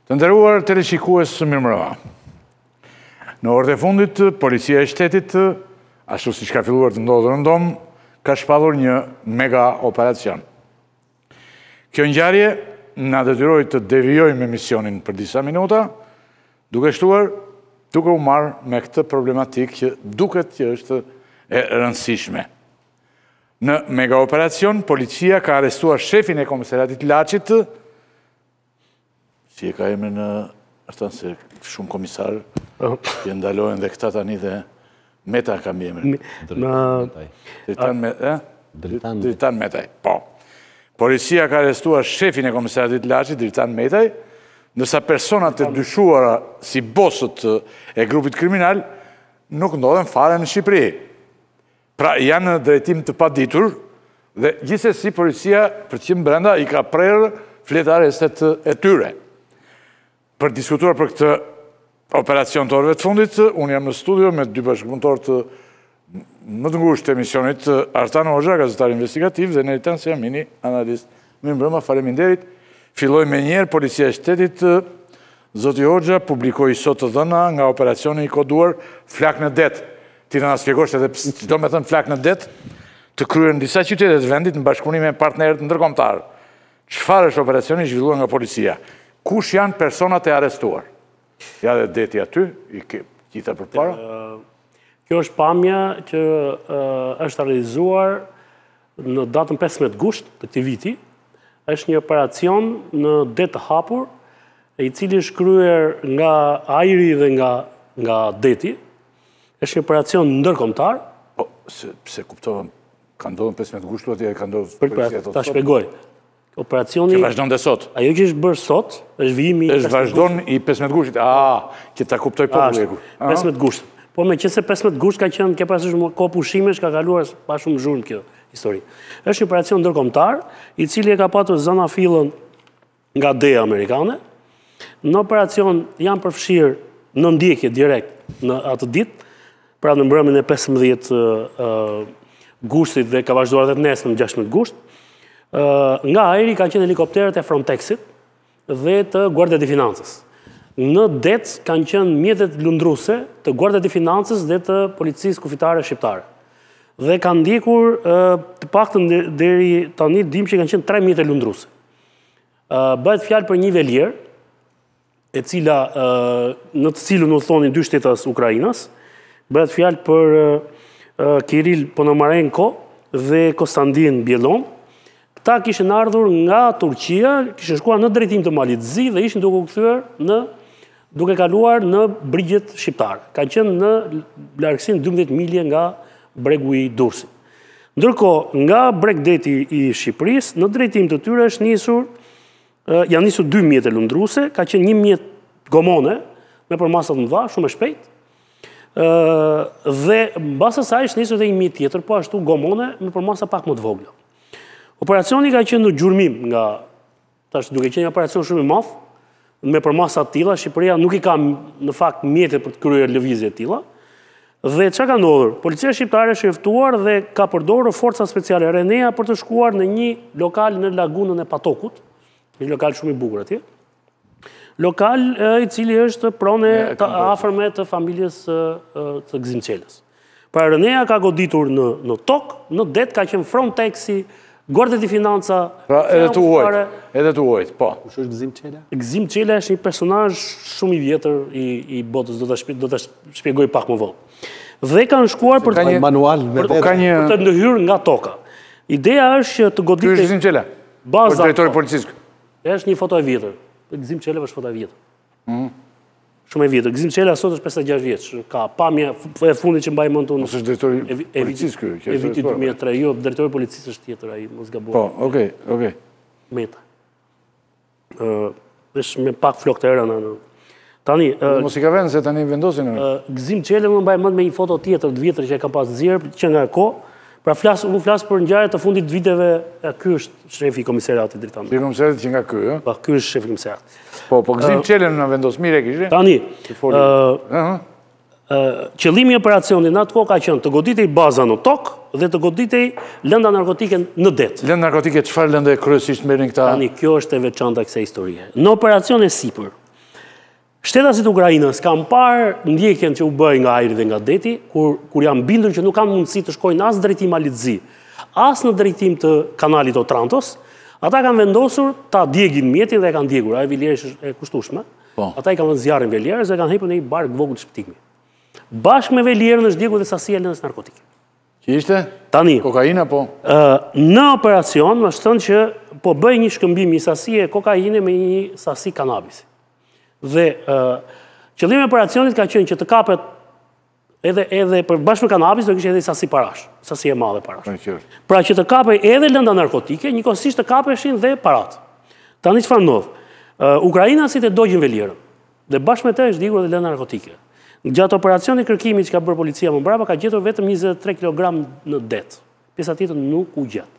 Të nderuar teleshikues mirëmbrëma. Në orët e fundit, policia e shtetit, ashtu siç ka filluar të ndodhë rëndom, ka shpallur një mega operacion. Kjo ngjarje na detyroi të devijojmë misionin për disa minuta, duke u marrë me këtë problematikë që duket që është e rëndësishme. Në mega operacion, policia ka arrestuar shefin e komisariatit Laçit, si e ka emrin në ashtan se shumë komisarë, që ndalojnë dhe këta tani dhe Meta ka mbi emrin. Dritan Metaj. Po. Policia ka arrestuar shefin e komisariatit Laçit, Dritan Metaj, ndërsa personat e dyshuara si bosët e grupit kriminal nuk ndodhen fare në Shqipëri. Pra janë në drejtim të paditur dhe gjithsesi policia për të qenë brenda i ka prerë fletë arrestet e tyre. Për diskutuar për këtë operacion të orëve të fundit, unë jam në studio me dy bashkëpunëtor të më të ngushtë të emisionit, Artan Hoxha, gazetar investigativ, dhe Neritan Siamini, analist. Mirëmbrëma, faleminderit. Filloj me njerë, policia e shtetit, Zoti Hoxha, publikoi sot të dhëna nga operacioni i koduar Flak në det. Ti në nga spjegosh edhe që do me thënë flak në det, të kryer në disa qytetet të vendit në bashkëpunim me partnerët ndërkombëtar. Çfarë është operacioni i zhvilluar nga policia? Kush janë personat e arrestuar? Ja dhe deti aty, i kita përpara. Kjo është pamja që është realizuar në datën 15 gusht të këtij viti. Është një operacion në det të hapur, i cili është kryer nga ajri dhe nga deti. Është një operacion ndërkombëtar. Po, se kuptova, ka ndodhur 15 gushtu atje, ka ndodhur policia të ta shpjegoj. Operacioni që vazhdon dhe sot. Ajo që është bërë sot, është vijimi është vazhdon i 15 gushtit. Që ta kuptoj populli. 15 gusht. Po me qenë se 15 gusht ka qenë, ke parasysh kohë pushimesh, ka kaluar pa shumë zhurmë kjo histori. Është një operacion ndërkombëtar, i cili e ka patur zona fillën nga DEA amerikane. Në operacion janë përfshirë në ndjekje direkt në atë ditë, pra në mbrëmjen e 15 gushtit dhe ka vazhduar edhe nesër në 16 gusht. Nga ajri kanë qenë helikopterët e Frontexit dhe të Guardia di Financës. Në det kanë qenë mjetet lundruese të Guardia di Financës dhe të Policisë Kufitare Shqiptare. Dhe kanë ndjekur të paktën deri tani dim që kanë qenë 3 mjete lundruese. Bëhet fjalë për një velier, e cila në të cilën u thonin dy shtetas Ukrainës. Bëhet fjalë për Kiril Ponomarenko dhe Konstantin Bjelon. Këta kishin ardhur nga Turqia, kishin shkuar në drejtim të Malit Zi dhe ishin duke u kthyer duke kaluar në brigjet shqiptare. Kanë qenë në largësinë 12 milje nga bregu i Durrësit. Ndërkohë, nga bregdeti i Shqipërisë, në drejtim të tyre janë nisur 2 mjete lundruese, ka qenë 1 mjet gomone me përmasa të mëdha, shumë e shpejt. Dhe mbas asaj është nisur edhe 1 mjet tjetër, po ashtu gomone me përmasa pak më të vogla. Operacioni ka qenë në gjurmim nga, tash duke qenë një operacion shumë i madh, me përmasa të tilla, Shqipëria nuk i ka në fakt mjete për të kryer lëvizje të tilla. Dhe çka ka ndodhur? Policia shqiptare është ftuar dhe ka përdorur forca speciale Renea për të shkuar në një lokal në lagunën e Patokut, një lokal shumë i bukur atje. Lokal i cili është pronë afërme të familjes të Gzim Çelës. Pra Renea ka goditur në tokë, në det ka qenë Frontexi, Guardia di Finanza... Pra edhe të uajt, po. Kush është Gzim Çela? Gzim Çela është një personazh shumë i vjetër i botës, do ta shpjegoj pak më vonë. Dhe kanë shkuar për të manual me për të ndërhyrë nga toka. Ideja është që të goditej... Ky është Gzim Çela? Baza... Drejtori policisë. Është një foto e vjetër. Gzim Çela është foto e vjetër. Shumë e vjetër. Gzim Çela sot është 56 vjeç. Ka pamje e fundit që mbaj mend unë. Ose është drejtori policisë ky? E vitit 2003. Jo, drejtori policisë është tjetër ai, mos gaboj. Po, okay. Meta. Është me pak flokë të rëna. Tani, mos i ka vënë se tani vendosin. Gzim Çela më mbaj mend me një foto tjetër të vjetër që e kam pas nxjerr që nga kohë. Pra unë flas për ngjarjet të fundit viteve, ky është shefi i komisariatit Dritan. Shefi i komisariatit që nga ky, ëh? Po, ky është shefi i komisariatit. Po Gzim Çelën na vendos mirë kishte. Tani, qëllimi i operacionit në atë kohë ka qenë të goditej baza në tokë dhe të goditej lënda narkotike në det. Lëndë narkotike çfarë lëndë kryesisht merrin këta? Tani, kjo është e veçanta kësaj historie. Në operacion e sipër, Shtetasit Ukrainës kam parë ndjekjen që u bëj nga ajri dhe nga deti, kur jam bindur që nuk kanë mundësi të shkojnë as në drejtim Alitzi, as në drejtim të kanalit Otrantos, ata kanë vendosur ta djegin mjetin dhe e kanë djegur, ajo Vilierës është e kushtueshme. Ata i kanë vënë zjarrin Vilierës dhe kanë hepur në një bark vogël shpëtimi. Bashkë me Vilierën është djegur dhe sasia e lëndës narkotike. Që ishte? Tani. Kokaina, po? Në operacion, më thënë që po bëj një shkëmbim një sasi e kokaine me një sasi kanabisi. Dhe qëllimi i operacionit ka qenë që të kapet edhe për bashkë me kanabis do kishte edhe sasi parash, sasi e madhe parash. Pra që të kapej edhe lënda narkotike, njëkohësisht të kapeshin dhe parat. Tani çfarë ndodh? Ukrainasit e dogjin Vilierën dhe bashkë me të është djegur dhe lënda narkotike. Gjatë operacionit kërkimit që ka bërë policia më mbrapa ka gjetur vetëm 23 kg në det. Pjesa tjetër nuk u gjet.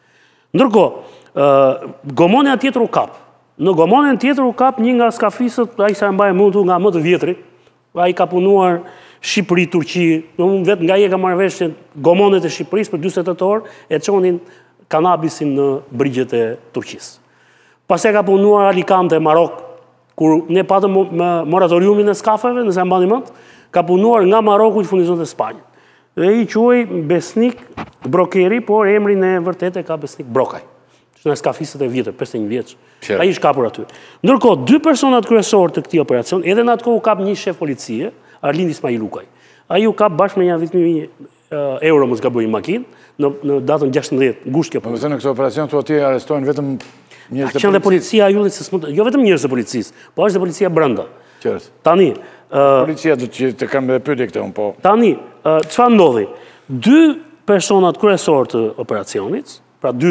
Ndërkohë, gomonja tjetër u kap. Në gomonën tjetër u kap një nga skafisët, ai sa mbaj mundu nga më të vjetrit. Ai ka punuar Shqipëri, Turqi, vetë nga ai e ka marrë vesh që gomonet e Shqipërisë për 48 orë e çonin kanabisin në brigjet e Turqisë. Pastaj ka punuar Alicante, Marok, kur ne patëm moratoriumin e skafeve, nëse e mbani mend, ka punuar nga Maroku që furnizonte Spanjën. Dhe i quaj Besnik Brokeri, por emrin e vërtet e ka Besnik Brokaj. Në skafisët e vjetër, 51 vjeç. Ai është kapur aty. Ndërkohë, dy personat kryesorë të këtij operacion, edhe në atë kohë u kap një shef policie, Arlind Ismail Lukaj. Ai u kap bashkë me 110.000 euro mos gaboj makinë në datën 16 gusht kjo. Po në këtë operacion tu atje arrestojnë vetëm njerëz të policisë. Që policia ajullit se jo vetëm njerëz të policisë, po është dhe policia brenda. Qartë. Tani, policia do të kanë pyetje këtë, po. Tani, çfarë ndodhi? Dy personat kryesorë të operacionit, pra dy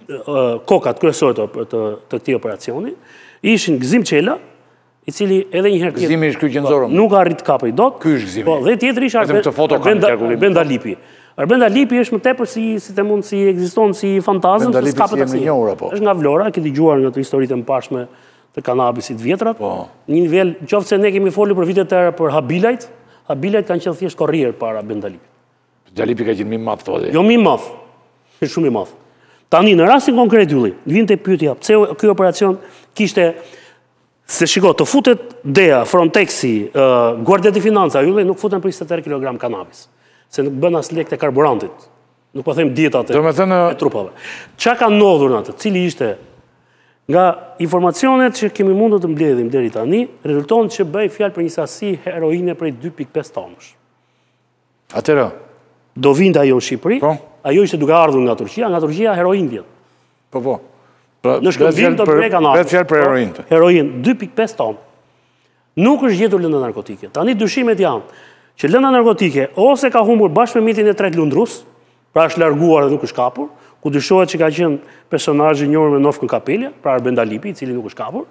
kokat kryesorë të këtij operacioni, ishin Gzim Çela, i cili edhe një herë tjetër Gzimi është ky qendror. Nuk arrit kapej dot. Ky është Gzimi. Po, dhe tjetri ishte Arbenda Lipi. Arbenda Lipi është më tepër si ekziston si fantazëm, se s'ka pse. Është nga Vlora, ke dëgjuar nga historitë e mbarshme të kanabisit vjetrat. Një nivel, qoftë ne kemi folur për vitet e tëra për Habilajt, Habilajt kanë qenë thjesht korrier para Arbenda Lipi. Arbenda Lipi ka qenë më i madh thotë. Jo më i madh. Është shumë i madh. Tani, në rastin konkret, Ylli, vinte pyetja, pse ky operacion kishte, se shiko, të futet DEA, Frontexi, Guardia di Finanza, Ylli, nuk futen për 23 kg kanabis, se nuk bën as lek të karburantit, nuk po them dietat e trupave. Çka ka ndodhur në atë, cili ishte, nga informacionet që kemi mundur të mbledhim deri tani, rezulton që bëj fjalë për një sasi heroine prej 2.5 tonësh. Atëra do vinte ajo në Shqipëri, ajo ishte duke ardhur nga Turqia heroin vjen. Po. Në shkëmbim do të prek kanabis. Vetë fjalë për heroin. Heroin 2.5 tonë. Nuk është gjetur lënda narkotike. Tani dyshimet janë që lënda narkotike ose ka humbur bashkë me mitin e tret lundrus, pra është larguar dhe nuk është kapur, ku dyshohet që ka qenë personazh i njohur me Nofkën Kapelja, pra Arbenda Lipi, i cili nuk është kapur,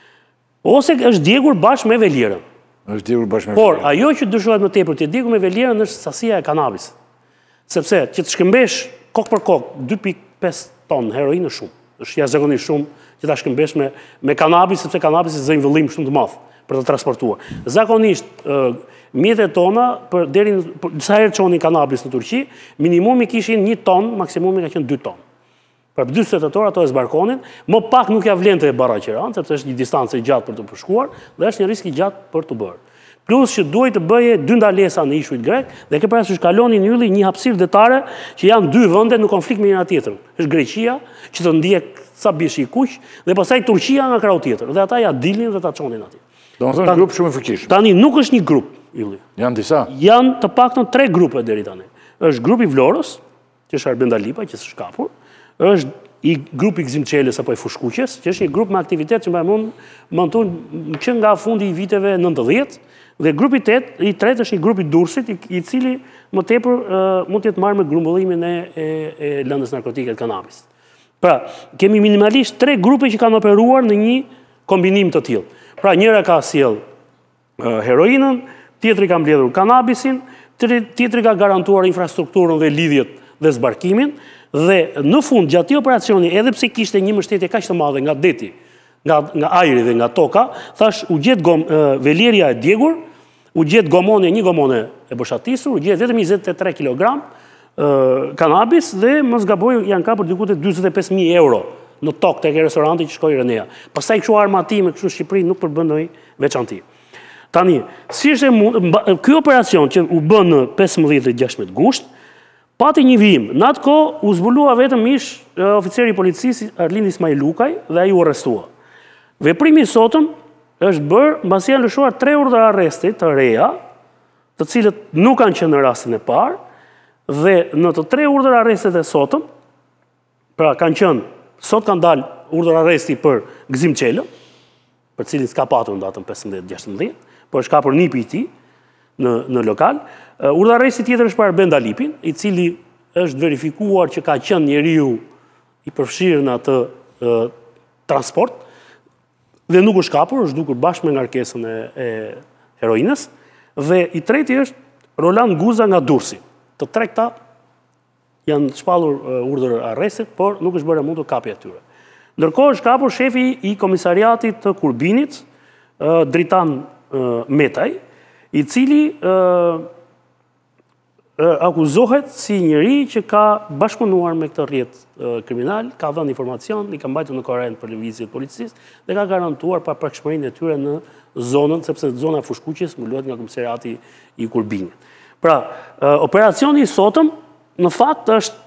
ose është djegur bashkë me Vilierën. Është djegur bashkë me Vilierën. Por ajo që dyshohet më tepër të djegur me Vilierën është sasia e kanabisit. Sepse që të shkëmbesh kokë për kokë 2.5 tonë heroinë është shumë. Është jashtëzakonisht shumë që ta shkëmbesh me kanabis, sepse kanabis është një vëllim shumë të madh për të transportuar. Zakonisht mjetet tona deri sa herë çonin kanabis në Turqi, minimumi kishin 1 ton, maksimumi ka qenë 2 ton. Për 48 orë ato e zbarkonin, më pak nuk ja vlente e barra Qiran, sepse është një distancë e gjatë për të përshkuar dhe është një risk i gjatë për të bërë. Plus që duhet të bëje 2 ndalesa në ishujt grek dhe ke parasysh kalonin Ylli një hapësirë detare që janë 2 vende në konflikt me njëra tjetrën. Është Greqia, që të ndjek sa bish i kuq, dhe pastaj Turqia nga krau tjetër. Dhe ata ja dilnin dhe ta çonin atje. Domethënë grup shumë i fuqishëm. Tani nuk është një grup, Ylli. Janë disa. Janë të paktën 3 grupe deri tani. Është grupi Vlorës, që është Arbenda Lipa, që është shkapur, është i grupi Gzim Çelës apo i Fushkuqes, që është një grup me aktivitet që monton që nga fundi i viteve 90, dhe grupi 8, i tretë është një grup i Durrësit, i cili më tepër mund të jetë marrë me grumbullimin e lëndës narkotike të kanabisit. Pra, kemi minimalisht 3 grupe që kanë operuar në një kombinim të tillë. Pra, njëra ka sjell heroinën, tjetri ka mbledhur kanabisin, tjetri ka garantuar infrastrukturën dhe lidhjet dhe zbarkimin, dhe në fund gjatë këtij operacioni, edhe pse kishte një mbështetje kaq të madhe nga deti, nga ajri dhe nga toka, thash u gjet Vilieria e djegur, u gjet një gomone e boshatisur, u gjet vetëm 23 kg kanabis dhe mos gaboj janë kapur diku te 45.000 euro në tokë tek restoranti që shkoi Renea. Pastaj kështu armatime kështu në Shqipëri nuk përbën ndonjë veçanti. Tani, si është ky operacion që u bën në 15 dhe 16 gusht, pati një vijim. Në atë kohë u zbulua vetëm ish oficeri i policisë Arlind Ismail Lukaj dhe ai u arrestua. Veprimi i sotëm është bërë mbasi janë lëshuar 3 urdhra arresti të reja, të cilët nuk kanë qenë në rastin e parë, dhe në të 3 urdhra arrestet e sotëm, pra sot kanë dalë urdhër arresti për Gzim Çelën, për cilin s'ka patur në datën 15-16, por është kapur nipi i tij në lokal. Urdhër arresti tjetër është për Arben Dalipin, i cili është verifikuar që ka qenë njeriu i përfshirë në atë transport, dhe nuk është kapur, është dukur bashkë me ngarkesën e heroinës, dhe i treti është Roland Guza nga Durrësi. Të tre këta janë shpallur urdhër arrestit, por nuk është bërë mundur kapja e tyre. Ndërkohë është kapur shefi i komisariatit të Kurbinit, Dritan Metaj, i cili akuzohet si njëri që ka bashkëpunuar me këtë rrjet kriminal, ka dhënë informacion, i ka mbajtur në korrent për lëvizjet e policisë dhe ka garantuar paprakshmërinë e tyre në zonën, sepse zona e Fushkuqjes mbulohet nga komisariati i Kurbinit. Pra, operacioni i sotëm në fakt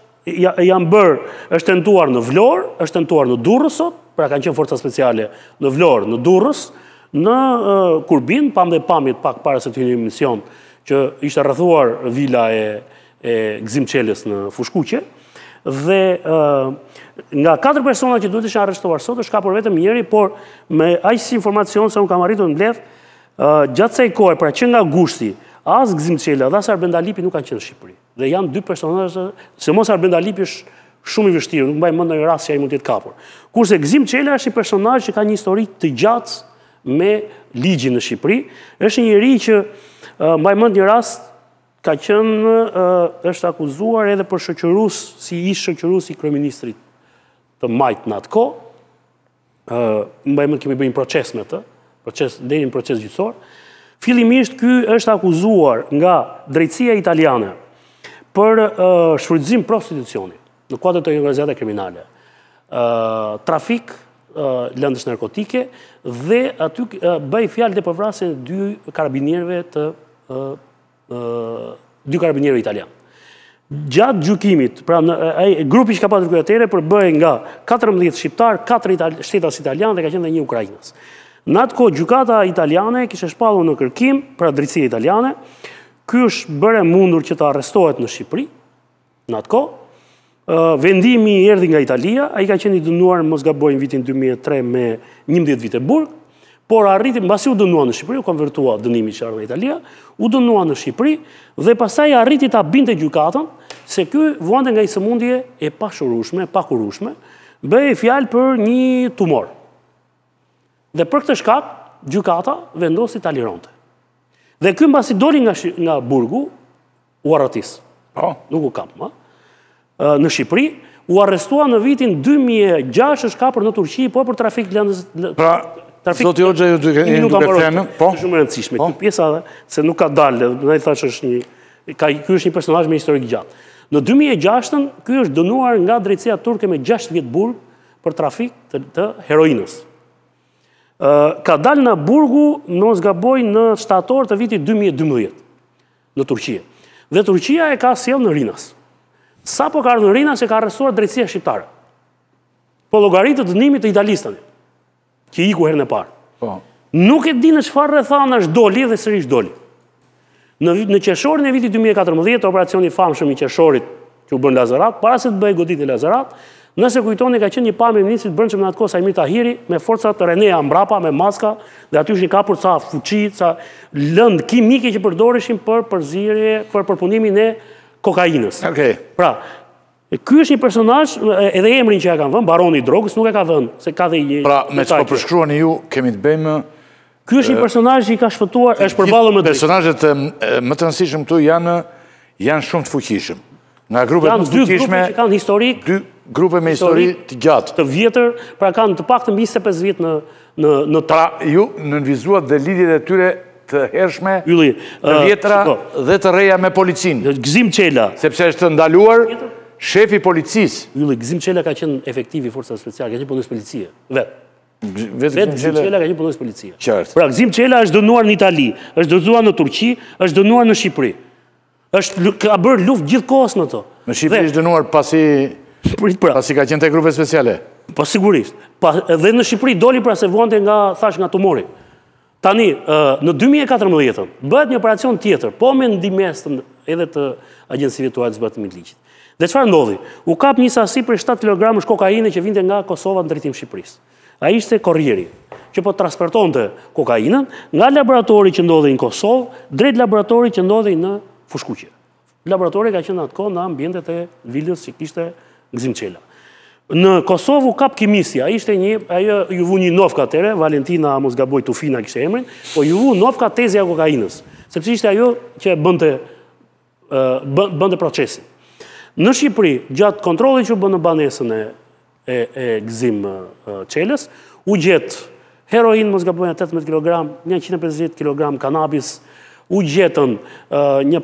është tentuar në Vlorë, është tentuar në Durrës sot, pra kanë qenë forca speciale në Vlorë, në Durrës, në Kurbin, pam dhe pamit pak para se të hynë një mision që ishte rrethuar vila e Gzim Çelës në Fushkuqe, dhe nga 4 persona që duhet ishin arrestuar sot, është kapur vetëm njëri, por me aq si informacion se unë kam arritur në mbledh, gjatë kësaj kohe, pra që nga gushti, as Gzim Çela dhe as Arben Dalipi nuk kanë qenë në Shqipëri. Dhe janë 2 personazhe, se mos Arben Dalipi është shumë i vështirë, nuk mbaj mend në një rast që ai mund të jetë kapur. Kurse Gzim Çela është një personazh që ka një histori të gjatë me ligjin në Shqipëri, është një njerëz që mbaj mend një rast ka qenë është akuzuar edhe për shoqërues, si ish shoqërues i kryeministrit të Majt në atë kohë. Mbaj mend kemi bërë një proces me të, deri në proces gjyqësor. Fillimisht ky është akuzuar nga drejtësia italiane për shfrytëzim prostitucioni në kuadër të organizata kriminale, trafik, lëndësh narkotike, dhe aty bëj fjalë dhe për vrasjen e 2 karabinierëve italian. Gjatë gjykimit, pra grupi që ka patur kryetere përbëhej nga 14 shqiptar, 4 shtetas italian dhe ka qenë dhe 1 ukrainës. Në atë kohë gjykata italiane kishte shpallur në kërkim për drejtësia italiane. Ky është bërë mundur që të arrestohet në Shqipëri. Në atë kohë, vendimi erdhi nga Italia, ai ka qenë i dënuar mos gaboj në vitin 2003 me 11 vite burg, por arriti mbasi u dënua në Shqipëri, u konvertua dënimi që ardhi nga Italia, u dënua në Shqipëri dhe pastaj arriti ta binte gjykatën se ky vuante nga një sëmundje e pashurueshme, pakurueshme, bëhej fjalë për një tumor. Dhe për këtë shkak, gjykata vendosi ta lironte. Dhe ky mbasi doli nga burgu, u arratis. Nuk u kap, në Shqipëri, u arrestua në vitin 2006, është kapur në Turqi, po për trafik lëndës. Pra, zoti Hoxha ju duke thënë, po? Është shumë e rëndësishme, kjo pjesa se nuk ka dalë, ne i thash ky është një personazh me histori gjatë. Në 2006, ky është dënuar nga drejtësia turke me 6 vjet burg për trafik të heroinës. Ka dalë nga burgu, mos gaboj, në shtator të vitit 2012 në Turqi. Dhe Turqia e ka sjell në Rinas. Sapo ka ardhur në Rinas e ka arrestuar drejtësia shqiptare. Po llogaritë të dënimit të italistëve, që iku herën e parë. Nuk e di në çfarë rrethanash doli dhe sërish doli. Në qershorin e vitit 2014, operacioni i famshëm i qershorit që u bën Lazarat, para se të bëhej goditje Lazarat, nëse kujtoni ka qenë një pamje ministrit brendshëm në atë kohë Sajmir Tahiri me forcat të Renea mbrapa me maska dhe aty ishin kapur ca fuqi, ca lëndë kimike që përdoreshin për përzierje, për përpunimin e kokainës. Pra, ky është një personazh, edhe emrin që ja kanë vënë, baroni i drogës, nuk e ka vënë, se ka dhe një. Pra, me çfarë përshkruani ju, kemi të bëjmë. Ky është një personazh që i ka shfëtuar, është përballur me personazhet më të rëndësishëm këtu janë shumë të fuqishëm. Nga grupet më të fuqishme, që kanë historik, 2 grupe me histori të gjatë. Të vjetër, pra kanë të paktën 25 vjet në Pra, ju nënvizuat dhe lidhjet e tyre të hershme, të vjetra dhe të reja me policinë. Gzim Çela. Sepse është ndaluar shefi policisë. Gzim Çela ka qenë efektiv i forcave speciale, ka qenë punës policie. Vetë. Vetë Gzim Çela ka qenë punonjës policie. Qartë. Pra Gzim Çela është dënuar në Itali, është dënuar në Turqi, është dënuar në Shqipëri. Ka bërë luftë gjithkohës në to. Në Shqipëri është dënuar pasi ka qenë te grupe speciale. Po sigurisht. Dhe në Shqipëri doli pra se vuante nga tumori. Tani, në 2014 bëhet një operacion tjetër, po me ndihmes edhe të agjencive tuaj të zbatimit ligjit. Dhe çfarë ndodhi? U kap një sasi për 7 kg kokaine që vinte nga Kosova në drejtim Shqipërisë. Ai ishte korrieri, që po transportonte kokainën nga laboratori që ndodhej në Kosovë drejt laboratori që ndodhej në Fushkuqe. Laboratori ka qenë atkoh në ambientet e vilës që kishte Gzim Çela. Në Kosovë u kap kimisja, ajo ju vu një nofka atere, Valentina mos gaboj Tufina kishte emrin, po ju vu nofka tezja kokainës, sepse ishte ajo që bënte procesin. Në Shqipëri, gjatë kontrollit që bënë në banesën e Gzim Çelës, u gjetë heroin, mos gabojnë 18 kg, 150 kg kanabis, u gjetën një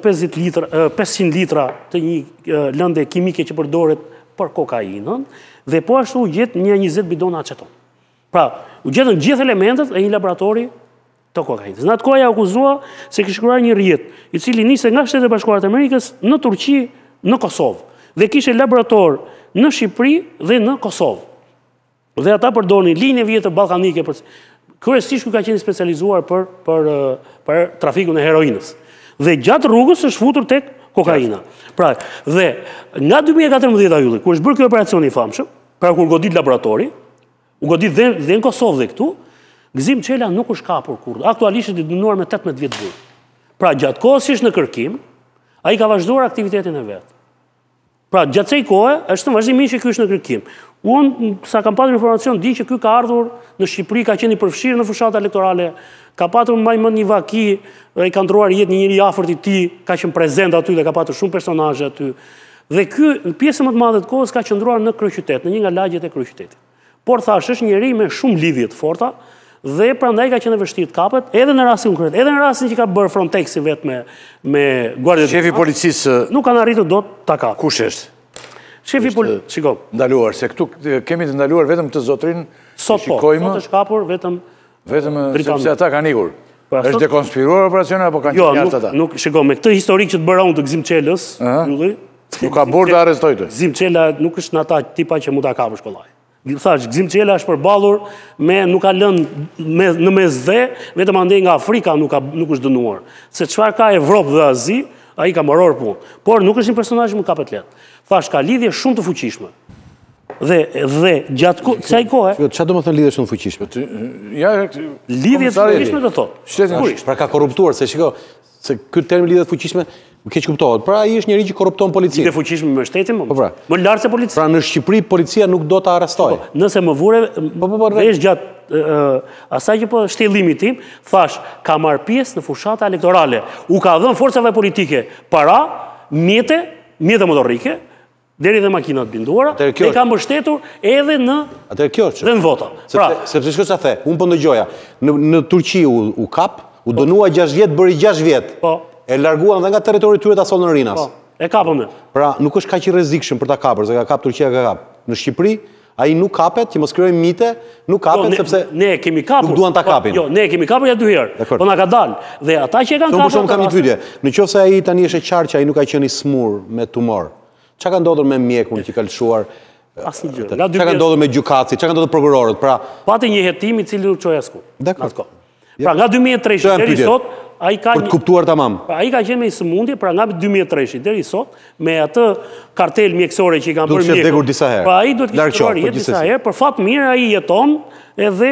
500 litra të një lënde kimike që përdoret për kokainën, dhe po ashtu u gjetë një 20 bidona aceton. Pra, u gjetën gjithë elementet e një laboratori të kokainës. Në atë kohë ja akuzua se kishte shkruar një rrjet, i cili niste nga Shtetet e Bashkuara të Amerikës në Turqi, në Kosovë, dhe kishte laborator në Shqipëri dhe në Kosovë. Dhe ata përdorin linje vjetër ballkanike, kryesisht ku ka qenë specializuar për trafikun e heroinës. Dhe gjatë rrugës është futur tek kokaina. Pra, dhe nga 2014 ylli, kur është bërë ky operacion i famshëm, pra kur godit laboratori, u godit dhe në Kosovë dhe këtu, Gzim Çela nuk është kapur kurrë. Aktualisht është dënuar me 18 vjet burg. Pra, gjatë kohës që është në kërkim, ai ka vazhduar aktivitetin e vet. Pra, gjatë kësaj kohe, është vazhdimisht që ky është në kërkim. Unë, sa kam patur informacion, di që ky ka ardhur në Shqipëri, ka qenë i përfshirë në fushata elektorale, ka patur më një vaki, i ka ndruar jetë një njëri afërt i tij, ka qenë prezent aty dhe ka patur shumë personazhe aty. Dhe ky, në pjesën më të madhe të kohës, ka qëndruar në kryeqytet, në një nga lagjet e kryeqytetit. Por thash, është njëri me shumë lidhje të forta, dhe prandaj ka qenë e vështirë të kapet, edhe në rastin konkret, edhe në rastin që ka bërë Frontexi vetë me Guardia Shefi policisë nuk kanë arritur dot ta kapin. Kush është? Shefi policisë, shiko. Ndaluar, se këtu kemi të ndaluar vetëm të zotrin. Sot është kapur vetëm sepse ata kanë ikur. Është dekonspiruar operacioni apo kanë qenë jashtë ata? Jo, nuk shiko, me këtë historik që të bëra unë të Gzim Çelës, nuk ka burë të arrestoj të. Gzim Çela nuk është në ata tipa që mund ta kapësh kollaj. Thash, Gzim Çela është përballur me nuk ka lënë në mes dhe, vetëm andej nga Afrika nuk është dënuar. Se çfarë ka Evropë dhe Azi, ai ka marrë punë. Por nuk është një personazh që mund kapet lehtë. Thash, ka lidhje shumë të fuqishme. Dhe gjatë kësaj kohe, çfarë do të thonë lidhje shumë të fuqishme? Lidhje të fuqishme do thotë. Pra ka korruptuar, se shiko, se ky term lidhje të fuqishme më keq kuptohet. Pra ai është njëri që korrupton policinë. Lidhje fuqishme me shtetin, më lart se policia. Pra në Shqipëri policia nuk do ta arrestojë. Nëse më vure vesh gjatë asaj që po shtellimi tim, thash, ka marrë pjesë në fushata elektorale. U ka dhënë forcave politike para, mjete motorike, deri dhe makinat binduara, dhe ka mbështetur edhe në vota. Sepse shko sa the, unë po ndëgjoja, në Turqi u kap, u dënua 6 vjet, bëri 6 vjet. E larguan dhe nga territori tyre ta sonë në Rinas. E kapëm. Pra, nuk është kaq i rrezikshëm për ta kapur, se ka kap Turqia ka kap. Në Shqipëri, ai nuk kapet, që mos krijojmë mite, nuk kapet sepse ne kemi kapur. Nuk duan ta kapin. Jo, ne kemi kapur ja 2 herë. Po na ka dalë. Dhe ata që e kanë kapur. Kam një pyetje. Nëse ai tani është e qartë që ai nuk ka qenë i smur me tumor. Çka ka ndodhur me mjekun që ka lëshuar? Asnjë gjë. Çka ka ndodhur me gjykatësi? Çka ka ndodhur prokurorët? Pra, pati një hetim i cili nuk çoi asku. Dakor. Pra nga 2003 deri sot ai ka për të kuptuar tamam. Ai ka qenë me sëmundje, pra nga 2003 deri sot me atë kartel mjekësore që i kanë bërë mjekë. Duhet të disa herë. Pra ai duhet të shkojë jetë disa herë, për fat mirë ai jeton edhe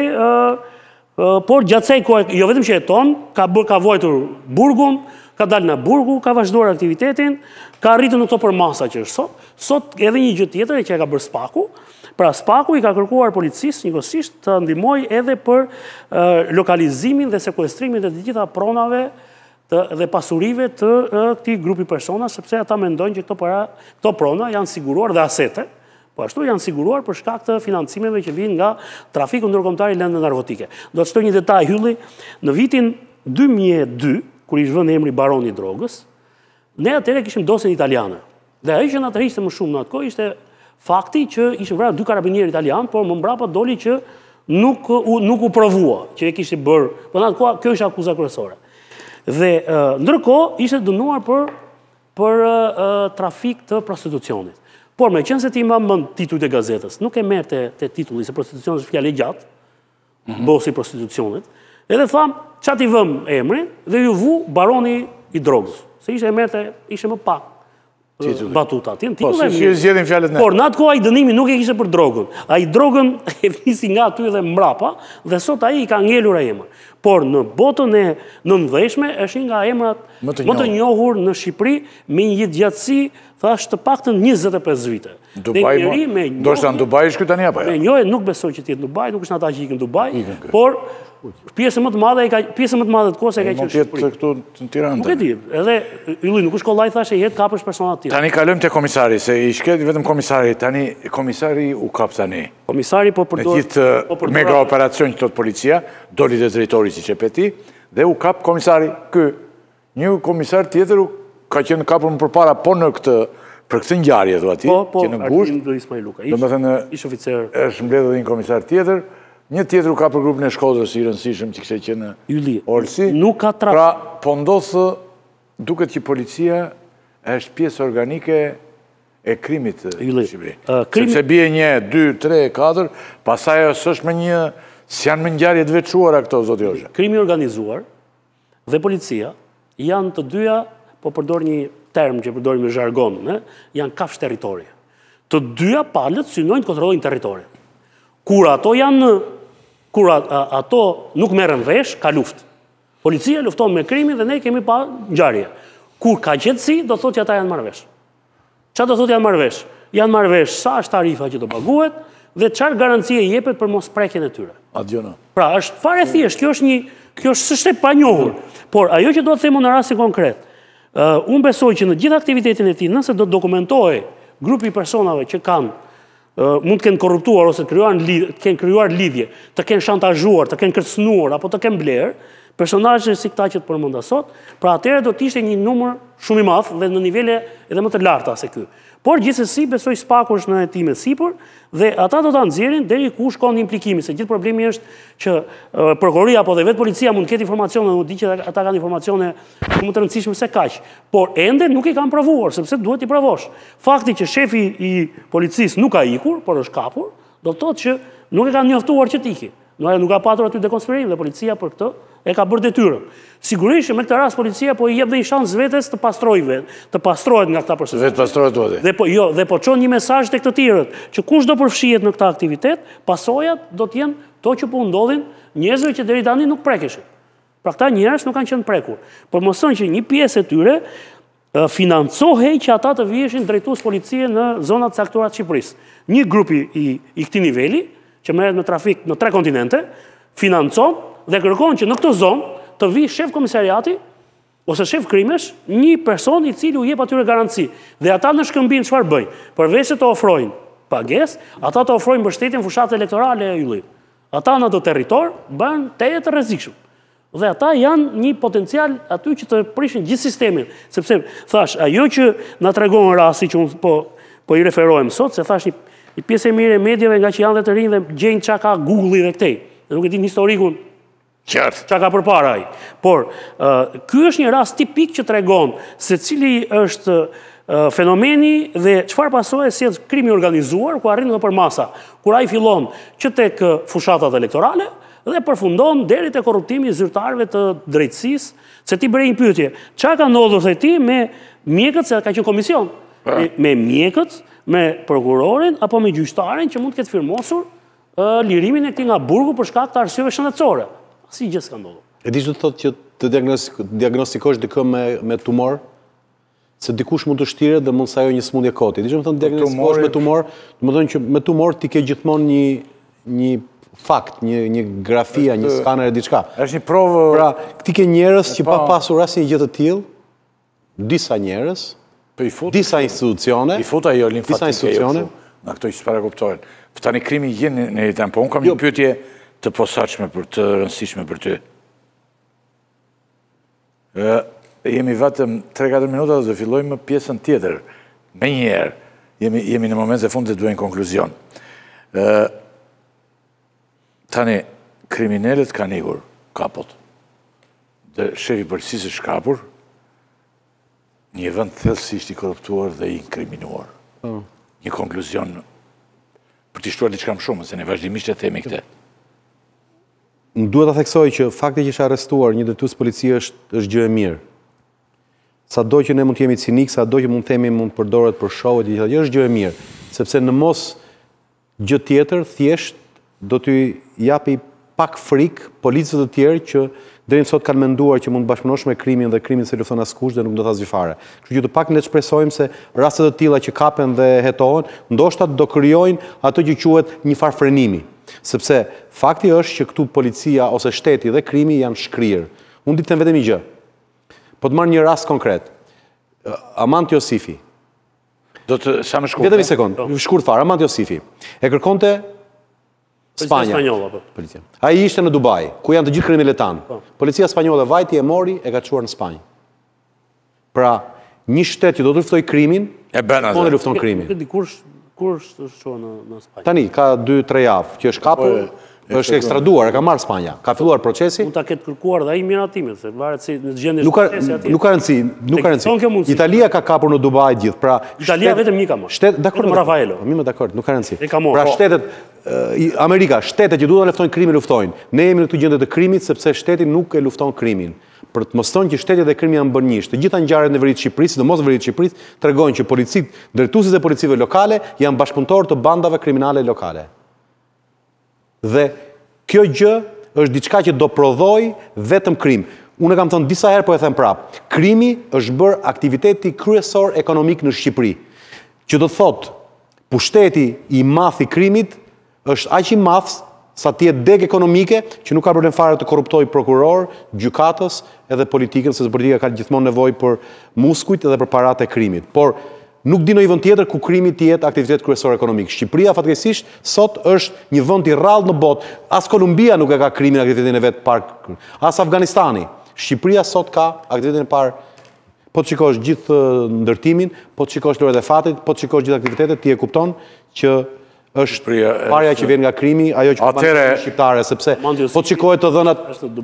por gjatë kësaj kohe jo vetëm që jeton, ka vojtur burgun, ka dalë në burgu, ka vazhduar aktivitetin, ka arritur në këto përmasa që është sot. Sot edhe një gjë tjetër që ka bërë Spaku. Pra Spaku i ka kërkuar policisë njëkohësisht të ndihmojë edhe për lokalizimin dhe sekuestrimin e të gjitha pronave dhe pasurive të këtij grupi persona, sepse ata mendojnë që këto prona janë siguruar dhe asete, po ashtu janë siguruar për shkak të financimeve që vijnë nga trafiku ndërkombëtar i lëndëve narkotike. Do të shtoj një detaj hylli, në vitin 2002, kur ishte vënë emri baroni i drogës, ne atëherë kishim dosjen italiane. Dhe ajo që na tërhiqte më shumë në atë kohë ishte fakti që ishin vrarë 2 karabinierë italianë, por më mbrapa doli që nuk u provua që e kishte bërë, për në atë koha, kjo ishte akuza kryesore. Dhe ndërkohë ishte dënuar për trafik të prostitucionit. Por me qenë se ti ma mend titujt e gazetës, nuk e merr te titulli, se prostitucioni është fjalë e gjatë, bosi prostitucionit, edhe tham, çati vëm emrin dhe ju vu baroni i drogës. Se ishte më pak batuta. Po, si zgjedhin fjalët ne. Por në atë kohë ai dënimi nuk e kishte për drogën. Ai drogën e nisi nga aty dhe mbrapa dhe sot ai i ka ngelur ai emër. Por në botën e nëntëdhjetshme është një nga emrat më të njohur në Shqipëri me një jetëgjatësi thash të paktën 25 vite. Dubai, ndoshta në Dubai është ky tani apo jo? Me njohje nuk besoj që të jetë në Dubai, nuk është ata që ikën në Dubai, por pjesë më të madhe të kohës e ka qenë në Shqipëri. Këtu në Tiranë. Nuk e di. Edhe ylli nuk është kollaj thashë jetë kapësh persona të tjerë. Tani kalojmë te komisari, se i shket vetëm komisari, tani komisari u kap tani. Komisari po përdor gjithë mega operacion që thot policia, doli te drejtori siç e peti dhe u kap komisari ky. Një komisar tjetër ka qenë kapur më përpara për këtë ngjarje thuati, që në Gusht. Domethënë ish oficer. Është mbledhur një komisar tjetër. Një tjetër u ka për grupin e Shkodrës i rëndësishëm që kishte qenë Orsi. Nuk ka pra, po ndosë duket që policia është pjesë organike e krimit të Shqipëri. Sepse bie 1, 2, 3, 4, pasaj është janë me ngjarje të veçuara këto, zoti Hoxha. Krimi organizuar dhe policia janë të dyja, po përdor një term që përdorim në zhargon, janë kafshë territori. Të dyja palët synojnë të kontrollojnë territorin. Kur ato nuk merren vesh, ka luftë. Policia lufton me krimin dhe ne kemi pa ngjarje. Kur ka qetësi, do thotë që ata janë marrë vesh. Çfarë do thotë janë marrë vesh? Janë marrë vesh sa është tarifa që do paguhet dhe çfarë garancie jepet për mos prekjen e tyre. Adjono. Pra, është fare thjesht, kjo s'është e panjohur. Por ajo që do të themu në rastin konkret, unë besoj që në gjithë aktivitetin e tij, nëse do të dokumentohej grupi personave që mund të kenë korruptuar ose të kenë krijuar lidhje, të kenë shantazhuar, të kenë kërcënuar apo të kenë blerë, personazhe si këta që të përmenda sot, pra atëherë do të ishte një numër shumë i madh dhe në nivele edhe më të larta se ky. Por gjithsesi besoj spaku është në hetime sipër dhe ata do ta nxjerrin deri ku shkon implikimi, se gjithë problemi është që prokuroria apo dhe vetë policia mund të ketë informacione, u di që ata kanë informacione shumë të rëndësishme se kaq, por ende nuk i kanë provuar, sepse duhet i provosh. Fakti që shefi i policisë nuk ka ikur, por është kapur, do të thotë që nuk e kanë njoftuar që të ikë. Nuk ka patur aty dekonspirim dhe policia për këtë e ka bërë detyrën. Sigurisht, me këtë rast policia po i jep dhe një shans vetes të pastrohet nga këta personazhe. Vetë pastrohet duhet. Dhe po çon një mesazh tek të tjerët, që kush do përfshihet në këtë aktivitet, pasojat do të jenë to që po ndodhin njerëzve që deri tani nuk prekeshin. Pra këta njerëz nuk kanë qenë prekur. Por mëson që një pjesë e tyre financohej që ata të viheshin drejtues policie në zonat caktuara të Shqipërisë. Një grupi i këtij niveli që merret me trafik në 3 kontinente, financon dhe kërkon që në këtë zonë të vijë shef komisariati ose shef krimesh, një person i cili u jep atyre garanci. Dhe ata në shkëmbim çfarë bëjnë? Përveç se të ofrojnë pagesë, ata të ofrojnë mbështetjen fushatë elektorale e yllit. Ata në ato territor bën të rrezikshëm. Dhe ata janë një potencial aty që të prishin gjithë sistemin, sepse thash, ajo që na tregon rasti që unë po i referohem sot, se thash një pjesë e mirë e medjave nga që janë dhe të rinj dhe gjejnë çka ka Google-i dhe këtej. Nuk e din historikun çka ka përpara ai. Por ky është një rast tipik që tregon se cili është fenomeni dhe çfarë pasojë sjell krimi organizuar ku arrin edhe për masa. Kur ai fillon që tek fushatat elektorale dhe përfundon deri te korruptimi i zyrtarëve të drejtësisë, se ti bëre një pyetje, çka ka ndodhur thë ti me mjekët, se ka qenë komision, me mjekët, me prokurorin apo me gjyqtarin që mund të ketë firmosur lirimin e këtij nga burgu për shkak të arsyeve shëndetësore. Si gjë s'ka ndodhur. E di që të thotë që të diagnostikosh dikë me tumor, se dikush mund të shtiret dhe mund sa ajo një smundje koti. Di që më thënë diagnostikosh me tumor, më thënë që me tumor ti ke gjithmonë një fakt, një grafia, një skaner e diçka. Është një provë. Pra, ti ke njerëz që pa pasur asnjë gjë të tillë, disa njerëz, disa institucione, disa institucione, nga këto që s'para kuptohen. Tani krimi gjen në jetën, po unë kam një pyetje të posaçme për të rëndësishme për ty. Jemi vetëm 3-4 minuta dhe fillojmë pjesën tjetër. Me njerë, jemi në moment dhe fund dhe duhen konkluzion. Tani, kriminalet kanë ikur kapot. Dhe shefi policisë është kapur, një vend thellësisht i korruptuar dhe i inkriminuar. Një konkluzion për t'i shtuar diçka më shumë, se ne vazhdimisht e themi këtë. Duhet ta theksoj që fakti që është arrestuar një drejtues policie është gjë e mirë. Sado që ne mund të jemi cinik, sado që mund të themi mund përdoret për show e gjithë, është gjë e mirë, sepse në mos gjë tjetër thjesht do t'y japi pak frikë policëve të tjerë që deri sot kanë menduar që mund të bashkëpunosh me krimin dhe krimin se lufton askush dhe nuk do ta zgjifare. Kështu që të pak ne të shpresojmë se rastet të tilla që kapen dhe hetohen, ndoshta do krijojnë ato që quhet një farë frenimi. Sepse fakti është që këtu policia ose shteti dhe krimi janë shkrirë. Unë di të them vetëm një gjë. Po të marr një rast konkret. Amant Josifi. Do të sa më shkurt. Vetëm një sekond, shkurt fare, Amant Josifi. E kërkonte Spanja. Policia. Ai ishte në Dubai, ku janë të gjithë kriminalet tanë. Policia spanjolle vajti e mori e ka çuar në Spanjë. Pra, një shtet që do të luftoj krimin, e bën atë. Po ne lufton krimin. Kur është çuar në Spanjë? Tani ka 2-3 javë që është kapur, është ekstraduar, e ka marrë Spanja. Ka filluar procesi. Mund ta ketë kërkuar dhe ai miratimin, se varet si në gjendje procesi aty. Nuk ka rëndësi. Italia ka kapur në Dubai gjithë. Pra, Italia vetëm një ka marrë. Shtet, dakord, Rafaelo. Mirë, dakord, nuk ka rëndësi. Pra shtetet Amerika, shtetet që duhet të luftojnë krimin luftojnë. Ne jemi në këtë gjendje të krimit sepse shteti nuk e lufton krimin. Për të mos thënë që shtetet dhe krimi janë bërë njësh. Të gjitha ngjarjet në veri të Shqipërisë, sidomos në veri të Shqipërisë, tregojnë që policit, drejtuesit e policive lokale janë bashkëpunëtorë të bandave kriminale lokale. Dhe kjo gjë është diçka që do prodhoj vetëm krim. Unë e kam thënë disa herë, po e them prapë. Krimi është bërë aktiviteti kryesor ekonomik në Shqipëri. Që do të thotë, pushteti i madh i krimit është aq i madh sa të jetë deg ekonomike, që nuk ka problem fare të korruptoj prokuror, gjykatës edhe politikën, sepse politika ka gjithmonë nevojë për muskujt edhe për paratë e krimit. Por nuk di në një vend tjetër ku krimi të jetë aktivitet kryesor ekonomik. Shqipëria fatkeqësisht sot është një vend i rrallë në botë. As Kolumbia nuk e ka krimin aktivitetin e vet parë. As Afganistani. Shqipëria sot ka aktivitetin e parë. Po të shikosh gjithë ndërtimin, po të shikosh lojët e fatit, po të shikosh gjithë aktivitetet, ti e kupton që është parja që vjen nga krimi, ajo që bën shqiptare, sepse po të shikohet të dhënat,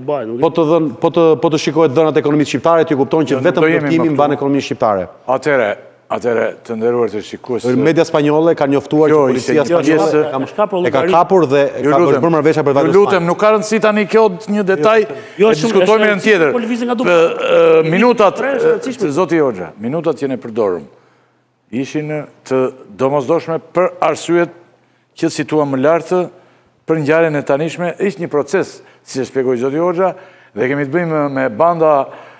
po të shikohet dhënat ekonomisë shqiptare, ti kupton që vetëm ndërtimi mban ekonominë shqiptare. Atëre, të nderuar të shikues. Media spanjolle ka njoftuar që policia spanjolle e ka kapur dhe ka bërë marrëveshje për vajtë. Ju lutem, nuk ka rëndësi tani kjo një detaj, e diskutojmë në tjetër. Minutat, zoti Hoxha, minutat që ne përdorëm, ishin të domosdoshme për arsyet që situam më lartë për ngjarjen e tanishme. Ishte një proces, si e shpjegoi zoti Hoxha, dhe kemi të bëjmë me banda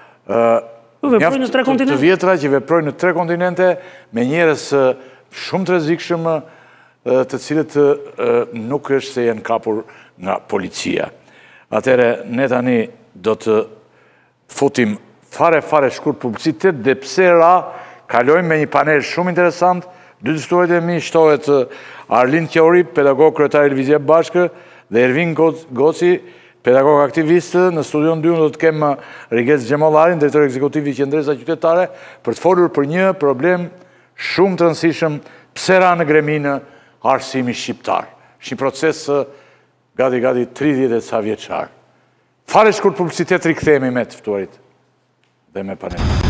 të vjetra që veprojnë në 3 kontinente, me njerëz shumë të rrezikshëm, të cilët nuk është se janë kapur nga policia. Atëherë, ne tani do të futim fare shkurt publicitet, dhe pse kalojmë me një panel shumë interesant. 2 diskutuarit e mi shtohet Arlin Qori, pedagog kryetari i Lëvizje Bashkë, dhe Ervin Goci, pedagog aktivistë. Në studion 2 do të kemë Rigec Gjemollarin, drejtor ekzekutiv i Qendresa Qytetare, për të folur për një problem shumë të rëndësishëm, pse ra në greminë arsimi shqiptar. Është një proces gati 30 e ca vjeçar. Fare shkurt publicitet, rikthehemi me të ftuarit dhe me panel.